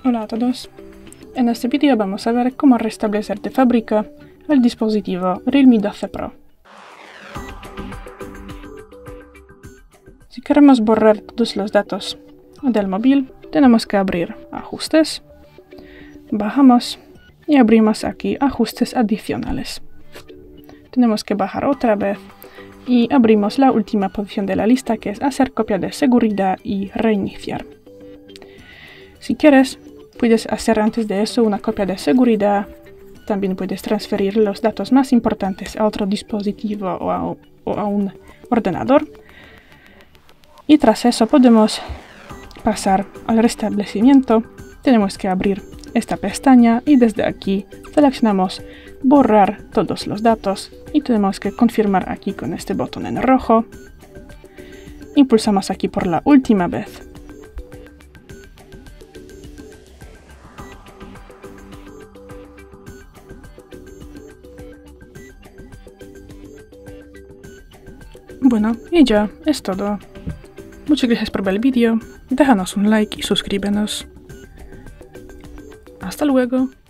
Hola a todos. En este vídeo vamos a ver cómo restablecer de fábrica el dispositivo Realme 12 Pro. Si queremos borrar todos los datos del móvil, tenemos que abrir Ajustes, bajamos y abrimos aquí Ajustes adicionales. Tenemos que bajar otra vez y abrimos la última posición de la lista, que es hacer copia de seguridad y reiniciar. Si quieres, puedes hacer antes de eso una copia de seguridad. También puedes transferir los datos más importantes a otro dispositivo o a un ordenador. Y tras eso podemos pasar al restablecimiento. Tenemos que abrir esta pestaña y desde aquí seleccionamos borrar todos los datos y tenemos que confirmar aquí con este botón en rojo. Y pulsamos aquí por la última vez. Bueno, y ya, es todo. Muchas gracias por ver el vídeo, déjanos un like y suscríbenos. Hasta luego.